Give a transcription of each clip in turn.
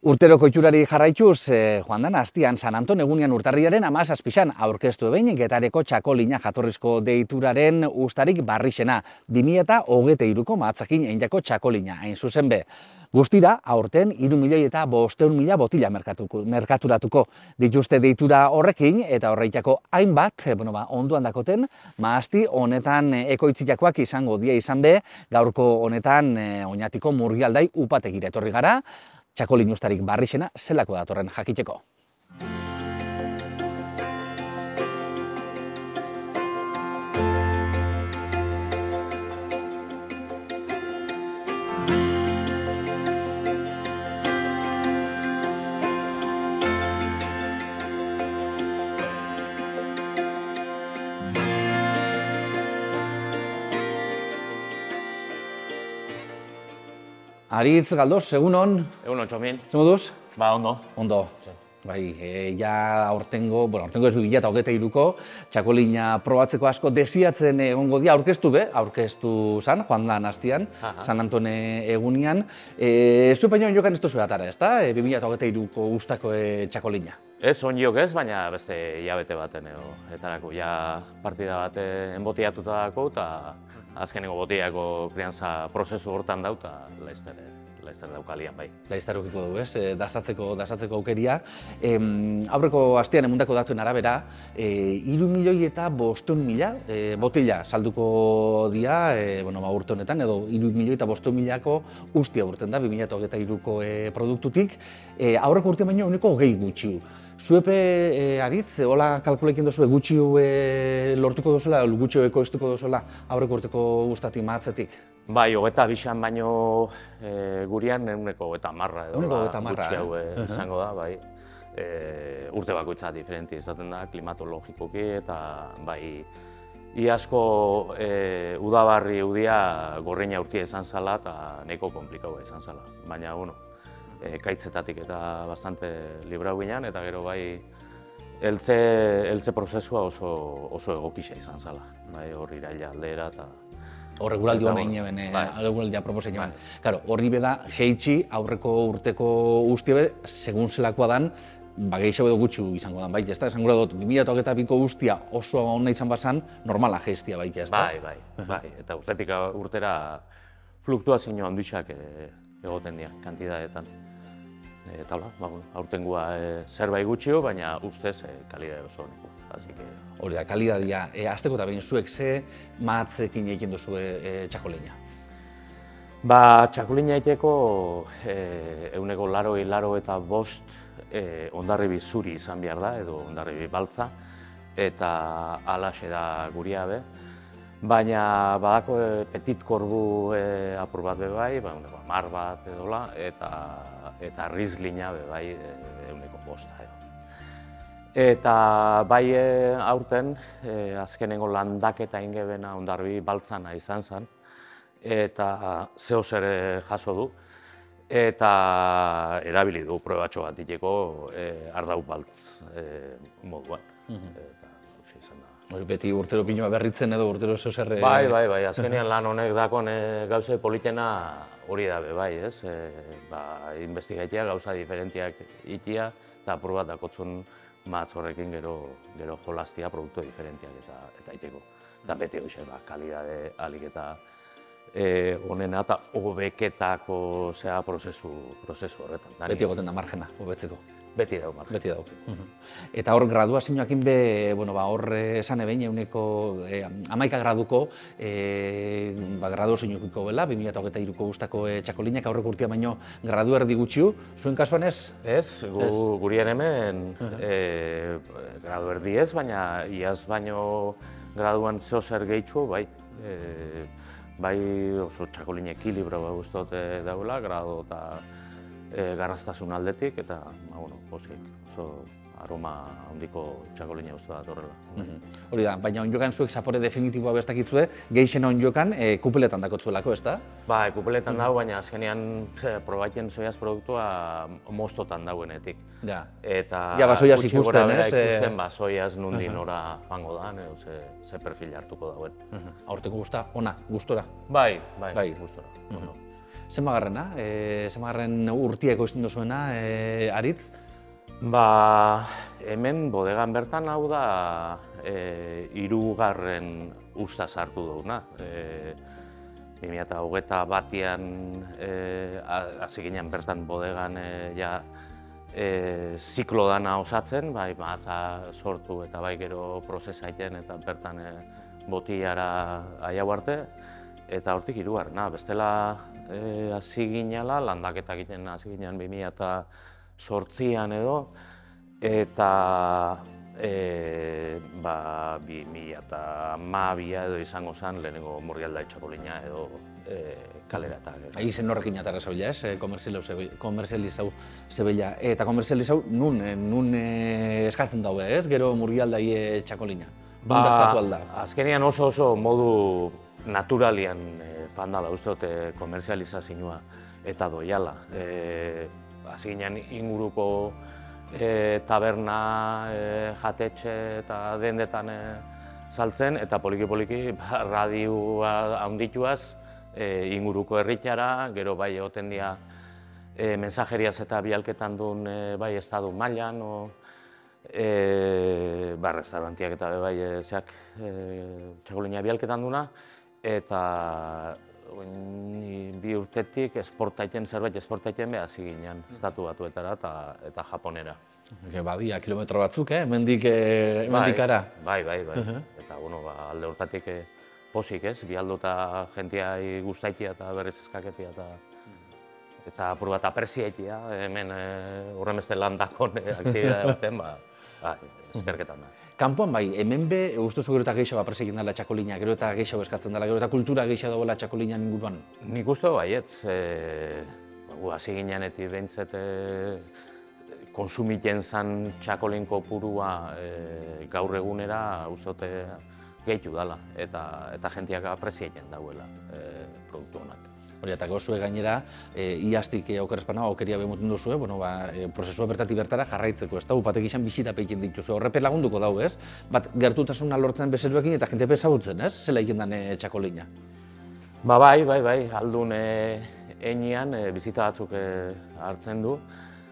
Urteroko itxurari jarraituz, joan den astian San Anton egunian urtarriaren 17an aurkeztu ebein Getareko txakolina jatorrizko deituraren ustarik barrixena, 2023ko mahatzakin einjako txakolina, hain zuzen be. Guztira, aurten 3.500.000 botila merkaturatuko dituzte deitura horrekin, eta horreitako hainbat, onduan dakoten, mahasti honetan ekoitziakoak izango dia izan be, gaurko honetan Oñatiko Murgialdai upategira etorri gara, txakolin ustarik barrixena zelako datorren jakiteko. Aritz Galdos, egunon? Egunon, Txomin. Zer moduz? Ba, ondo. Ondo. Bai, ja aurtengo ez 2023ko, txakolina probatzeko asko desiatzen egongo dia, aurkeztu zan, joan da hastian, San Anton egunian. Zue baino onjokan ez duzu atara, ezta? 2023ko ustako txakolina. Ez onjok ez, baina beste hilabete baten etarako. Ja partida bat enbotiatuta dako, eta azkeneko botiako krianza prozesu hortan dau, eta laizter daukalian bai. Laizter ukiko du, ez? Dastatzeko aukeria. Aurreko astean emundako datuen arabera, 3.500.000 botila salduko dia, urte honetan, edo 3.500.000ko ustia urten da, 2023ko produktutik. Aurreko urtean baino uneko 20 gutxiu. Zuepe, Aritz, hola kalkulekin duzue gutxiu lortuko duzula, gutxiu ekoiztuko duzula aurreko urteko guztatik mahatzetik? Bai, 22an baino gurian uneko 30 edo gutxi hau izango da, bai. Urte bakoitza diferenti izaten da, klimatologikoki, eta bai, iazko udabarri udia gorreina urtia izan zala eta nahiko komplikaua izan zala. Baina, kaitzetatik eta bastante librau ginen, eta gero bai heltze prozesua oso egokisa izan zala. Bai, hor iraila aldera eta... Hor eguraldi hona ineben, eguraldia proposen joan. Horri beda, jeitsi aurreko urteko ustie, segun zelakoa dan, gehiago edo gutxu izango dan, bai, ezta? Esan gura dut, 2022ko ustia oso hona izan bazan, normala jeistia baita, ezta? Bai, eta urtetik urtera fluktuazio handixak egoten dira, kantidadetan. Eta aurtengoa zerbait gutxio, baina ustez kalidade oso honeko. Hori da, kalidadia. Azteko eta behin zuek ze mahatzekin egiten duzue txakolina? Ba, txakolina egiteko eguneko 85 hondarribi zuri izan behar da, edo hondarribi baltza, eta halaxe da guria be. Baina badako petit korbu apur bat be bai, mar bat edola, eta rizlina be bai eguneko 5 edo. Eta bai aurten, azkenengo landaketa ingebena hondarribi baltzana izan zen, eta zehoz ere jaso du, eta erabili du probatxo bat diteko ardau baltz moduan. Beti urtero pinua berritzen edo urtero zehoz erre... Bai, azkenean lan honek dakon gauza politena hori dabe, bai, ez? Investigaitea gauza diferentiak itia, eta apur bat dakotzun mahatz horrekin gero jolaztia produktu diferentiak eta iteko. Eta beti hoxe, kalidade alik eta honena eta hobeketako prozesu horretan. Beti egoten da margena, hobetzeko. Beti dauk margena. Beti dauk. Eta hor graduazioakin be, hor esan ebein eguneko 11 graduko graduazioakin bela, 2023ko guztako txakolinak aurreko urtean baino gradu erdi gutxiu. Zuen kasuan ez? Ez, gurien hemen gradu erdi ez, baina iaz baino graduan zehozer gehitxu, bai. Bai oso txakolin ekilibro guztot daula, grado eta garraztasun aldetik, eta pozik, oso aroma handiko txakolina uste bat horrela. Hori da, baina onjokan zuek zapore definitiboa bestakitzue, gehixen onjokan kupeletan dakotzuelako, ez da? Ba, kupeletan dago, baina azkenean probaiten soiaz produktua mostotan dauenetik. Ja, soiaz ikusten, ez? Ikusten, soiaz nundin ora joango da, ze perfil hartuko dauen. Aurteko guzta, ona, gustora? Bai, gustora. Zenbagarrena? Zenbagarren urtieko izten duzuena, Aritz? Ba, hemen bodegan bertan hau da hirugarren usta sartu duguna. 2021an hasi ginen bertan bodegan ziklo dana osatzen, bai mahatza sortu eta bai gero prozesa egiten eta bertan botillara aiau arte. Eta hortik hirugarrena, bestela hasi ginela, landaketa egiten hasi ginen 2008an edo, eta 2012 edo izango zen lehenengo Murrialda txakolina edo kalera eta. Izen horrekin atarra zaila, ez? Komerzializau zebila. Eta komerzializau nun eskatzen daue, ez? Gero Murrialdai txakolina. Nun daztatu alda? Azkenean oso modu naturalian fandala uste dute komerzializazioa eta doiala. Hasi ginen inguruko taberna, jatetxe eta dendetan saltzen, eta poliki-poliki radioa handituaz inguruko herritara, gero bai egoten dira mensajeriaz eta bialketan duen bai estadu mailan, restaurantiak eta bai txakolina bialketan duena, eta bi urtetik zerbait esportaiten behar hasi ginen, estatu batuetara eta Japonera. Badia, kilometro batzuk, hemendik ara? Bai. Eta alde hortatik posik ez, bialdo eta jentia guztaitia eta berriz eskaketia eta apur bat apreziaitia, hemen horremeste landakon aktibidade baten, eskerketan da. Kanpoan bai, hemen be, ustuzu gero eta gehiago apreziatzen dela txakolina, gero eta gehiago eskatzen dela, gero eta kultura gehiago dagoela txakolina inguruan? Nik uste baietz, hasi ginenetik behintzet konsumiten zan txakolin kopurua gaur egunera uste gehitu dela, eta jentiak apreziatzen dauela produktu honak. Hori, eta gozue gainera, iaztik okerrezpana, okeria behemuten duzue, prozesua bertatik bertara jarraitzeko, ez da, upatek izan bisitapekin dituzu, horrepe lagunduko dau, ez? Bat, gertutasuna lortzen bezeruekin eta jente ezagutzen, ez? Zela egin den txakolina? Bai, aldun enean bizita batzuk hartzen du,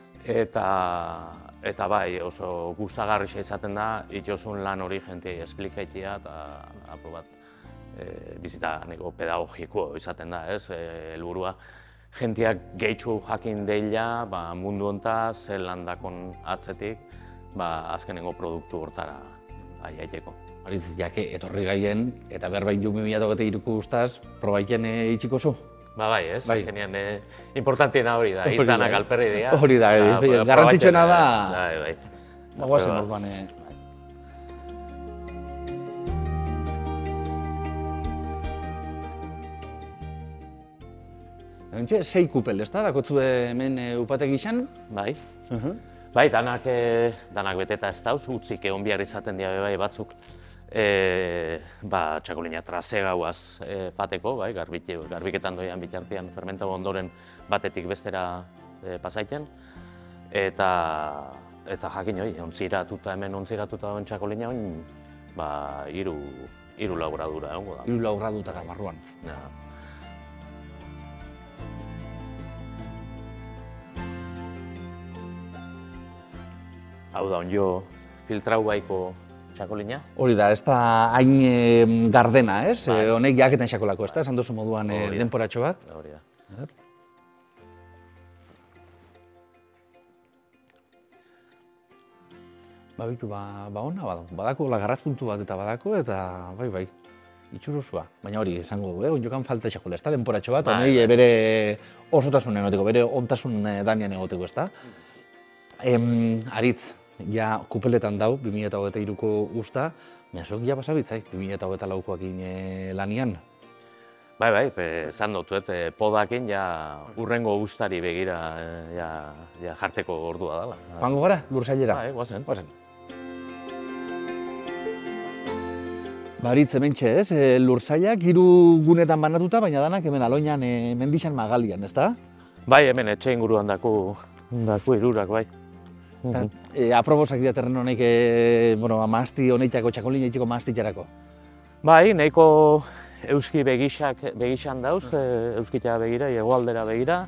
eta bai, oso gustagarria izaten da, itxosun lan hori jentei esplikaitia eta aprobat bizita neko pedagogiko izaten da, ez? Helburua jentiak gehitxu jakin deila mundu honta, zer landakon atzetik, azkenengo produktu hortara aiaiteko. Aritz, jake, etorri gaien, eta berbain 2023ko guztaz, probaiten itxiko zu? Bai, ez, azkenean importantiena hori da, hitzanak alperri dira. Hori da, garrantzitsuena da. Bai. Guazen orduan. Hementxe, 6 kupel, ez da? Dakotzu hemen upatek izan? Bai. Bai, danak beteta ez dauz, utzik egon behar izaten dira bai batzuk txakolina trasegauaz fateko, bai, garbiketan doian bitartean fermentatu ondoren batetik bestera pasaiten. Eta jakin hori, hemen ontziratuta dauen txakolina hori, 3 lauradura egongo da. 3 lauradutara barruan. Hau da, onjo filtrau baiko txakolina. Hori da, ez da hain gardena, ez? Honek jaketan txakolako, ez da? Esan duzu moduan denporatxo bat. Hori da. Badako lagarrazpuntu bat eta badako, eta bai, itxuruzua. Baina hori, esango du, onjokan falta txakola, ez da? Denporatxo bat, honei bere osotasunen egoteko, bere ontasun danian egoteko, ez da? Aritz, ja kupeletan dau, 2023ko usta, meazok ja pasabitzai, 2024koakin lanian. Bai, esan dut, podakin urrengo ustari begira jarteko ordua dela. Joango gara, Lursailera? Bai, guazen. Aritz, hementxe ez, Lursailak 3 gunetan banatuta, baina danak hemen Aloinan Mendixan Magalian, ez da? Bai, hemen etxe inguruan daku 3, bai. Aprobosak dira terren honek, mahasti honetako, txakolina itxiko mahastitxarako? Bai, nahiko euski begixan dauz, euskita begira, hegoaldera begira.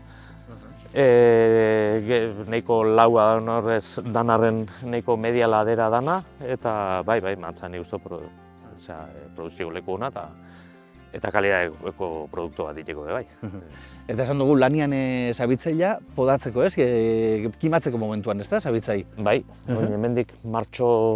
Neiko laua horrez danarren neiko media ladera dana, eta bai, mantzan nik uste produzio leku hona eta kalidadeko produktu bat diteko bai. Eta esan dugu lanian zabitzaia podatzeko ez, kimatzeko momentuan ez da zabitzai? Bai, hemendik martxo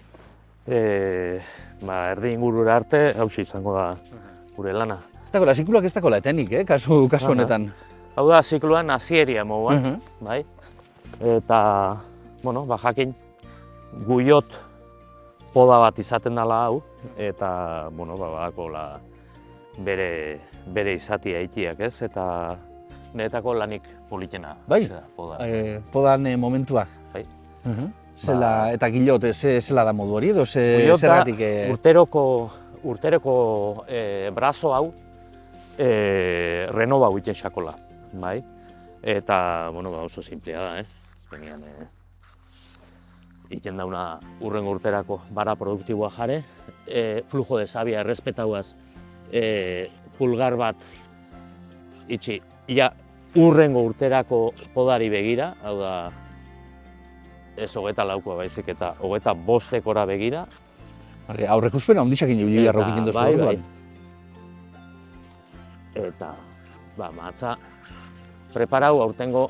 erdi ingurura arte hauxe izango da gure lana. Ez dagoela, zikluak ez dagoela etenik, kasu honetan. Hau da, zikluan hasieria moduan, bai? Eta, bueno, jakin guiot poda bat izaten dela hau, eta, bueno, badakola bere izatia itiak, ez? Eta niretako lanik politena. Bai? Podan momentua? Bai. Zela, eta gilot, zela da modu hori edo zergatik? Urteroko brazo hau renova huiten xakola. Bai, eta, bueno, oso simplea da, Azkenean, iten dauna urrengo urterako bara produktiboa jare, flujo de sabia errespetauaz pulgar bat itxi, urrengo urterako podari begira, hau da, ez 24koa baizik eta 25ekora begira. Aurrekuspena ondixakin ibili beharrok egiten duzu orduan. Eta, matza, preparau aurtengo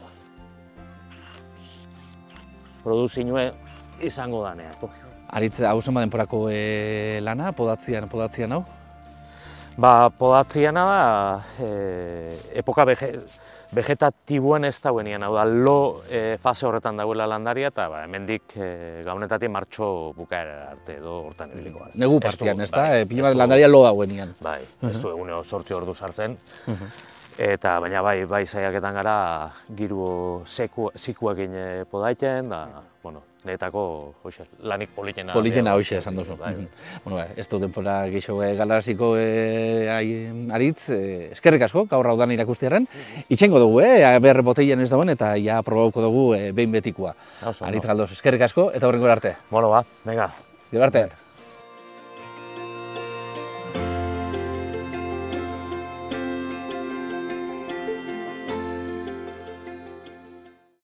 produzinue izango daneako. Aritz, hau zenba denporako lana, podatzian hau? Podatziana da, epoka vegetatiboen ez dauenean, hau da, lo fase horretan dagoela landaria, eta hemendik gaunetatik martxo bukaera arte edo hortan ebiliko gara. Negu partian, ez da? Pila bat landaria lo dauenean. Bai, ez du eguneo 8 ordu sartzen. Eta baina bai saiaketan gara giru zikuekin podaiten, da, bueno, niretako lanik politena. Politena hoxe esan duzu. Ez du denpora gehiago galaraziko Aritz, eskerrik asko, gaur hau dan irakustiaren. Itxengo dugu, ber boteian ez dagoen eta ja probauko dugu behin betikoa. Aritz Galdos, eskerrik asko eta horrengora arte. Bueno, venga. Gero arte.